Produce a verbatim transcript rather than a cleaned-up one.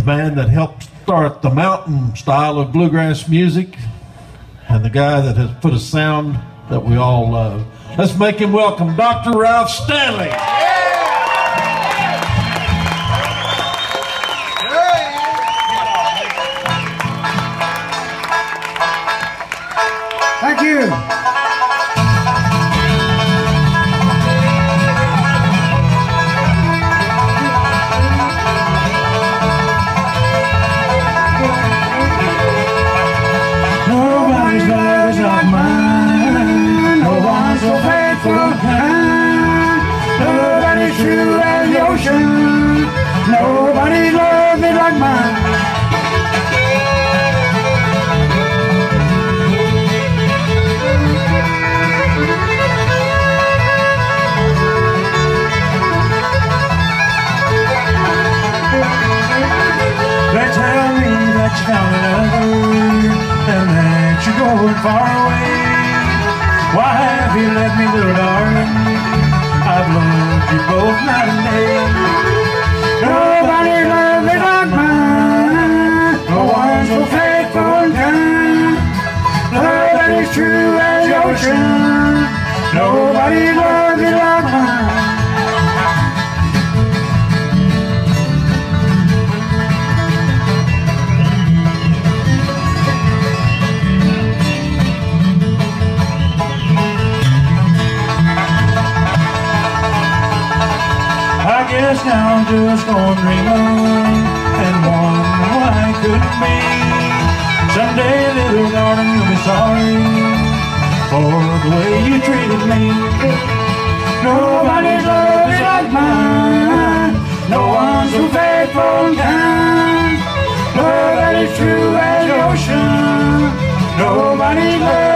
the man that helped start the mountain style of bluegrass music, and the guy that has put a sound that we all love. Let's make him welcome Doctor Ralph Stanley. Thank you. Nobody's love is like mine. No one's so faithful and kind. Nobody's true as the ocean. Nobody's love is like mine. They tell me that you found another and that you're going far away. Why have you left me, little darling? I've loved you both night and day. Nobody's love is like mine. No one's so faithful and kind. Love that is true as the ocean. Nobody's love is like mine. I guess now I'm just gonna dream on and wonder why it couldn't be. Someday, little darling, you'll be sorry for the way you treated me. Nobody's love is like mine. No one's so faithful and kind. Love that is true as the ocean. Nobody's love